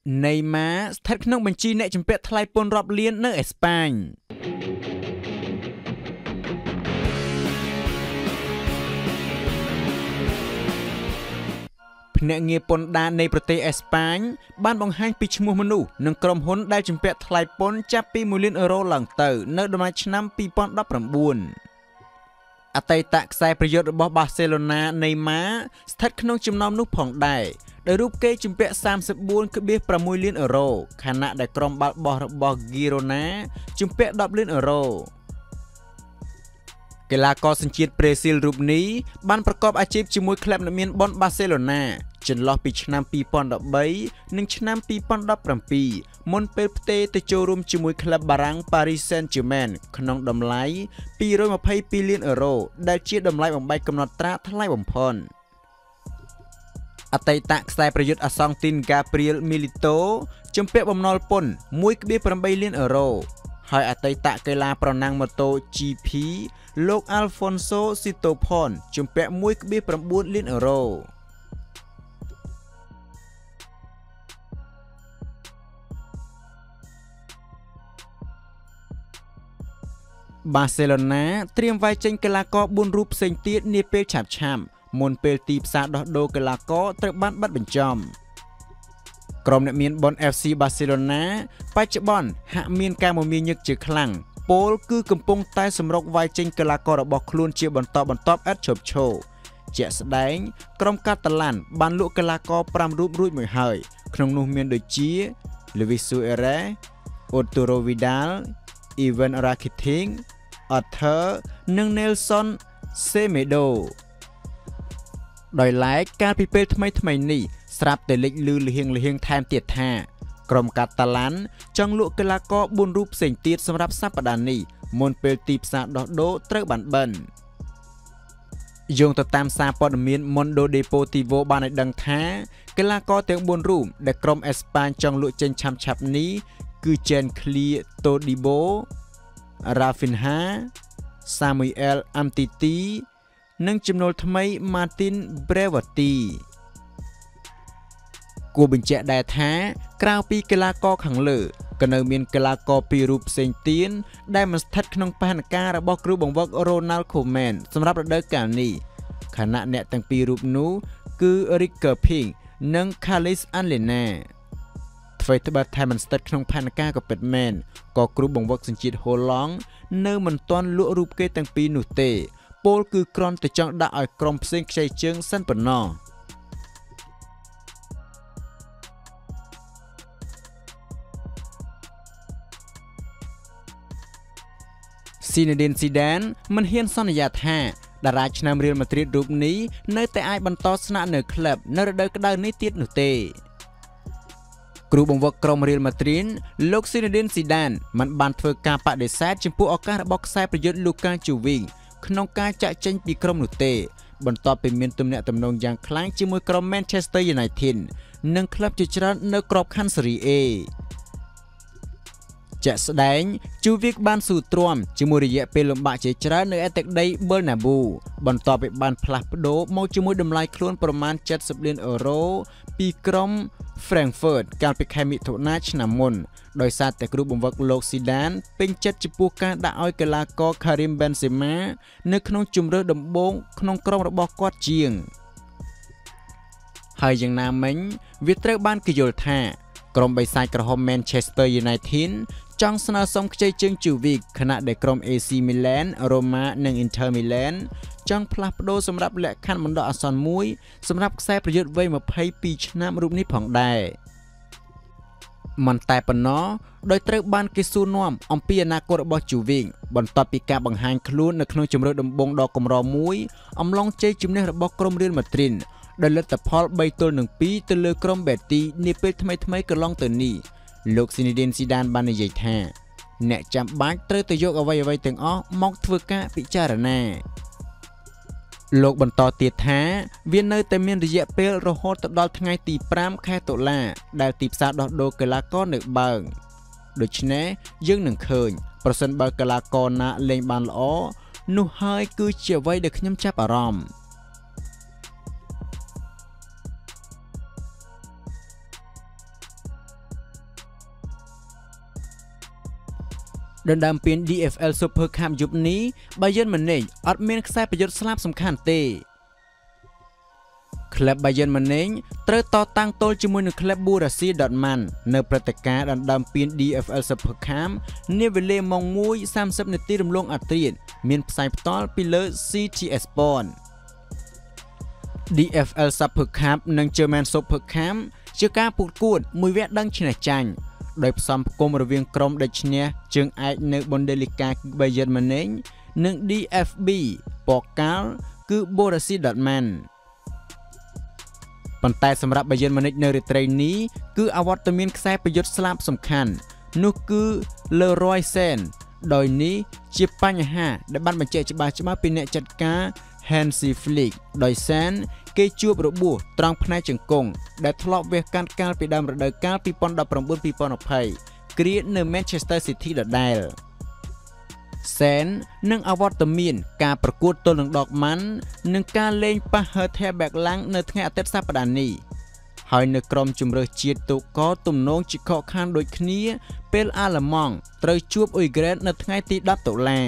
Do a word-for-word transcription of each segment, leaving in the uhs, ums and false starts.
Neymar ស្ថិតក្នុងបញ្ជីអ្នកជំពាក់ថ្លៃពន្ធរាប់លាននៅអេស្ប៉ាញភ្នាក់ងារពន្ធដារនៃប្រទេសអេស្ប៉ាញបានបង្ហាញពីឈ្មោះមនុស្សនិងក្រុមហ៊ុនដែលជំពាក់ថ្លៃពន្ធចាប់ពីមួយលានអឺរ៉ូឡើងទៅនៅដំណាច់ឆ្នាំពីរពាន់ដប់ប្រាំបួនអតីតខ្សែប្រយុទ្ធរបស់ Barcelona Neymar ស្ថិតក្នុងចំណោមនោះផងដែរដោយរូបគេជំពាក់ សាមសិបបួនភាគប្រាំមួយលានអឺរ៉ូខណៈដែលក្រុមបាល់បោះរបស់ Girona ជំពាក់ដប់លានអឺរ៉ូកីឡាករសញ្ជាតិប្រេស៊ីលរូបនេះបានប្រកបអាជីពជាមួយក្លឹបអ្នកមានបុណ្យ Barcelona ចន្លោះពីឆ្នាំពីរពាន់ដប់បីនិងឆ្នាំពីរពាន់ដប់ប្រាំពីរមុនពេលផ្ទេរទៅចូលរួមជាមួយក្លឹបបារាំង Paris Saint-Germain ក្នុងតម្លៃពីររយម្ភៃពីរលានអឺរ៉ូដែលជាតម្លៃបំបែកកំណត់ត្រាថ្លៃបំផុតអតីតខ្សែប្រយុទ្ធអាសង់ទីន Gabriel Milito ជំពាក់បំណុលពន្ធ មួយភាគប្រាំបីលានអឺរ៉ូហើយអតីតកីឡាប្រណាំងម៉ូតូ G P លោក Alfonso Sitopon ជំពាក់ មួយភាគប្រាំបួនលានអឺរ៉ូBarcelona ត្រៀមវាយចេញកីឡាករបួនរូបផ្សេងទៀតនាពេលឆាប់ឆាប់មុនពេលទីផ្សារដោះដូរកីឡាករត្រូវបានបិទបញ្ចំក្រុមអ្នកមានបុណ្យ F C Barcelona បច្ចុប្បន្នហាក់មានការមមាញឹកជាខ្លាំងពលគឺកំពុងតែសម្រុកវាយចេញកីឡាកររបស់ខ្លួនជាបន្តបន្ទាប់ឥតឈប់ឈរជាក់ស្ដែងក្រុមកាតាឡានបានលក់កីឡាករប្រាំរូបរួចមួយហើយក្នុងនោះមានដូចជា Luis Suarez, Arturo Vidal, Ivan Rakitic, Arthur និង Nelson Semedo ដោយឡែកកាលពីពេលថ្មីថ្មីនេះស្រាប់តែលេចលឺលហៀងលហៀងថែមទៀតថាក្រុមកាតាឡានចង់លក់កីឡាករបួនរូបផ្សេងទៀតសម្រាប់សប្តាហ៍នេះមុនពេលទីផ្សារដោះដូរត្រូវបានបិទយោងទៅតាមសារព័ត៌មាន Mundo Deportivo បានឲ្យដឹងថាកីឡាករទាំងបួនរូបដែលក្រុមអេស្ប៉ាញចង់លក់ចេញឆាប់ឆាប់នេះគឺ Jean Clear Todibo, Rafinha, Samuel Umtiti និងចំណូលថ្មី Martin Brevati គួរបញ្ជាក់ដែរថាក្រៅពីកីឡាករខាងលើក៏នៅមានកីឡាករពីររូបផ្សេងទៀតដែលមិនស្ថិតក្នុងផែនការរបស់គ្រូបង្វឹក Ronald Koeman សម្រាប់រដូវកាលនេះខណៈអ្នកទាំងពីររូបនោះគឺ Ricker Pink និង Khalis Anlena អ្វីត្បិតតែមិនស្ថិតក្នុងផែនការក៏ពិតមែនក៏គ្រូបង្វឹកសញ្ជាតិហូឡង់នៅមិនទាន់លក់រូបគេទាំងពីរនោះទេពលគឺគ្រាន់តែចង់ដាក់ឲ្យក្រុមផ្សេងខ្ចីជើងសិនប៉ុណ្ណោះZidane Zidane មិនហ៊ានសន្យាថាតារាឆ្នាំ Real Madrid រូបនេះនៅតែអាចបន្តស្នាក់នៅក្លឹបនៅរដូវក្តៅនេះទៀតនោះទេគ្រូបង្វឹកក្រុម Real Madrid លោក Zidane Zidane មិនបានធ្វើការបដិសេធចំពោះឱកាសរបស់ខ្សែប្រយុទ្ធ Luka Jovic ក្នុងការចាក់ចេញពីក្រុមនោះទេបន្ទាប់ពីមានទំនាក់ទំនងយ៉ាងខ្លាំងជាមួយក្រុម Manchester United និងក្លឹបជាច្រើននៅក្របខ័ណ្ឌ Serie Aជាក់ស្ដែង Jovic បានស៊ូទ្រាំជាមួយរយៈពេលលំបាកជាច្រើននៅឯទឹកដី Bernabeu បន្ទាប់ពីបានផ្លាស់ប្ដូរមកជាមួយតម្លៃខ្លួនប្រមាណเจ็ดสิบលានអឺរ៉ូពីក្រុម Frankfurt កាលពីខែមិថុនាឆ្នាំមុនដោយសារតែគ្រូបង្វឹកលោក Zidane ពេញចិត្តចំពោះការដាក់ឲ្យកីឡាករ Karim Benzema នៅក្នុងជម្រើសដំបូងក្នុងក្រុមរបស់គាត់ជាងហើយយ៉ាងណាមិញវាត្រូវបានគេយល់ថាក្រុមបិសាចក្រហម Manchester United ចង់ស្នើសុំខ្ចីជើង Jovic ខណៈដែលក្រុម A C Milan, Roma និង Inter Milan ចង់ផ្លាស់ប្ដូរសម្រាប់លក្ខខណ្ឌបណ្ដោះអាសន្នមួយសម្រាប់ខ្សែប្រយុទ្ធវ័យម្ភៃពីរឆ្នាំរូបនេះផងដែរមិនតែប៉ុណ្ណោះដោយត្រូវបានគេសួរនាំអំពីអនាគតរបស់ Jovic បន្ទាប់ពីការបង្ហាញខ្លួននៅក្នុងជម្រើសដំបូងដ៏កម្រមួយអំឡុងជ័យជំនះរបស់ក្រុម Real Madrid ដោយលទ្ធផលបីទល់នឹងពីរទៅលើក្រុម Betis នាពេលថ្មីៗកន្លងទៅនេះលោក Zinedine Zidane បាននិយាយថាអ្នកចាំបាច់ត្រូវទៅយកអ្វីៗទាំងអស់មកធ្វើការពិចារណាលោកបន្តទៀតថាវានៅតែមានរយៈពេលរហូតទៅដល់ថ្ងៃទីប្រាំខែតុលាដែលទីផ្សារដោះដូរកីឡាករនៅបើកដូច្នេះយើងនឹងឃើញប្រសិនបើកីឡាករណាលេងបានល្អនោះហើយគឺជាអ្វីដែលខ្ញុំចាប់អារម្មណ៍ដណ្ដើមពាន D F L Supercup យប់នេះ Bayern Munich អត់មានខ្សែប្រយុទ្ធស្លាប់សំខាន់ទេ ក្លឹប Bayern Munich ត្រូវតតាំងទល់ជាមួយនឹងក្លឹប Borussia Dortmund នៅព្រឹត្តិការណ៍ដណ្ដើមពាន D F L Supercup នាវេលាម៉ោង មួយសាមសិប នាទីរំលងអត្រាតមានផ្សាយផ្ទាល់ពីលើ C T S Sport D F L Supercup និង Khmer Supercup ជាការប្រកួតមួយវគ្គដឹងឈ្នះចាញ់ដោយផ្សំផ្គុំរវាងក្រុមដែលឈ្នះជើងឯកនៅ Bundesliga Bayern Munich និង D F B Pokal គឺ Borussia Dortmund ប៉ុន្តែសម្រាប់ Bayern Munich នៅរាត្រីនេះគឺអវត្តមានខ្សែប្រយុទ្ធស្លាប់សំខាន់នោះគឺ Leroy Sané ដោយនេះជាបញ្ហាដែលបានបញ្ជាក់ច្បាស់ច្បាស់ពីអ្នកចាត់ការ Hansi Flick ដោយ Sané គេជួបរបួសត្រង់ផ្នែកជង្គង់ដែលធ្លាប់វះកាត់កាលពីដើមរដូវកាល ពីរពាន់ដប់ប្រាំបួន ពីរពាន់ยี่สิบ គ្រានៅ Manchester City ដដែល Sané នឹងអវត្តមានការប្រកួតទល់នឹង Dortmund និងការលេងប៉ះ Hertha Berlin នៅថ្ងៃអាទិត្យសប្តាហ៍នេះហើយនៅក្រុមជម្រើសជាតិទូកក៏ទំនងជាខកខានដូចគ្នាពេលអាល្លឺម៉ង់ត្រូវជួបអ៊ុយក្រែននៅថ្ងៃទីដប់តុលា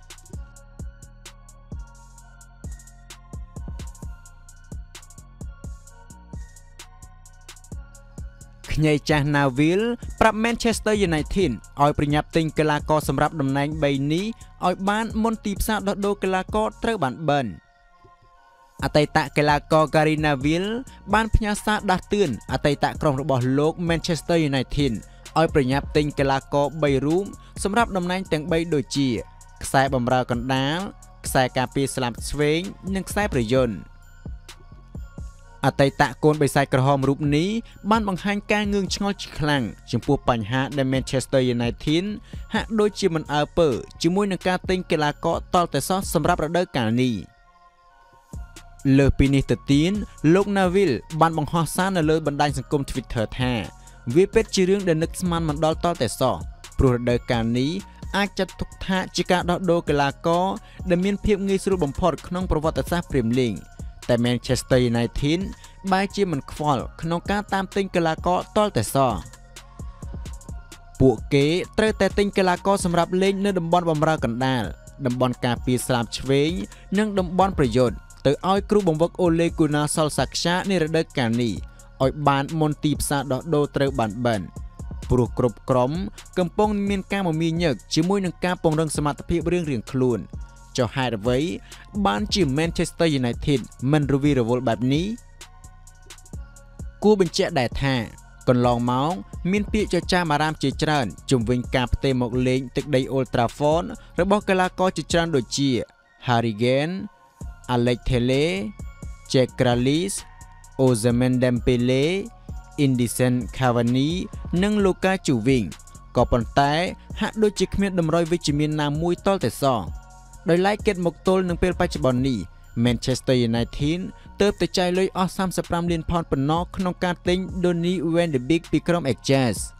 ខ្ញីចាស់ Neville ប្រាប់ Manchester United ឲ្យប្រញាប់ទិញកីឡាករសម្រាប់តំណែងបីនេះឲ្យបានមុនទីផ្សារដោះដូរកីឡាករត្រូវបានបិណ្ឌអតីតកីឡាករ Gary Neville បានផ្ញើសារដាស់តឿនអតីតក្រុមរបស់លោក Manchester United ឲ្យប្រញាប់ទិញកីឡាករបីរូបសម្រាប់តំណែងទាំងបីដូចជាខ្សែបម្រើកណ្ដាលខ្សែការពារស្លាប់ឆ្វេងនិងខ្សែប្រយុទ្ធអតីតកូនបិសាចក្រហមរូបនេះបានបង្ហាញការងឿងឆ្ងល់ជាខ្លាំងចំពោះបញ្ហាដែល Manchester United ហាក់ដូចជាមិនអើពើជាមួយនឹងការទិញកីឡាករតល់តែសោះសម្រាប់រដូវកាលនេះលើសពីនេះទៅទៀតលោក Neville បានបង្ហោះសារនៅលើបណ្ដាញសង្គម Twitter ថាវាពិតជារឿងដែលនឹកស្មានមិនដល់តល់តែសោះព្រោះរដូវកាលនេះអាចចាត់ទុកថាជាការដោះដូរកីឡាករដែលមានភាពងាយស្រួលបំផុតក្នុងប្រវត្តិសាស្ត្រ Premier League តែ Manchester United បែរជាមិនខ្វល់ក្នុងការតាមទិញកីឡាករតល់តែសោះពួកគេត្រូវតែទិញកីឡាករសម្រាប់លេងនៅតំបន់បម្រើកណ្ដាលតំបន់ការពារស្លាបឆ្វេងនិងតំបន់ប្រយុទ្ធទៅឲ្យគ្រូបង្វឹក Ole Gunnar Solskjaer នារដូវកាលនេះឲ្យបានមុនទីផ្សារដោះដូរត្រូវបានបិណ្ឌព្រោះគ្រប់ក្រុមកំពុងមានការមមាញឹកជាមួយនឹងការពង្រឹងសមត្ថភាពរៀងៗខ្លួនចុះហេតុអ្វីបានជា Manchester United មិនរវីរវល់បែបនេះគួរបញ្ជាក់ដែរថាកន្លងមកមានពាក្យចចាមអារាមជាច្រើនជំវិញការផ្ទេរមកលេងទឹកដី Old Trafford របស់កីឡាករជាច្រើនដូចជា Harry Kane Alex Telles Jack Grealish Ousmane Dembele Edinson Cavani និង Luka Jovic ក៏ប៉ុន្តែហាក់ដូចជាគ្មានតម្រុយវិជ្ជមានណាមួយតល់តែសោះដោយឡែកគិតមកទល់នឹងពេលបច្ចុប្បន្ននេះ Manchester United ទើបតែចាយលុយអស់សាមសិបប្រាំលានផោនប៉ុណ្ណោះក្នុងការទិញ Donny van de Beek ពីក្រុម Ajax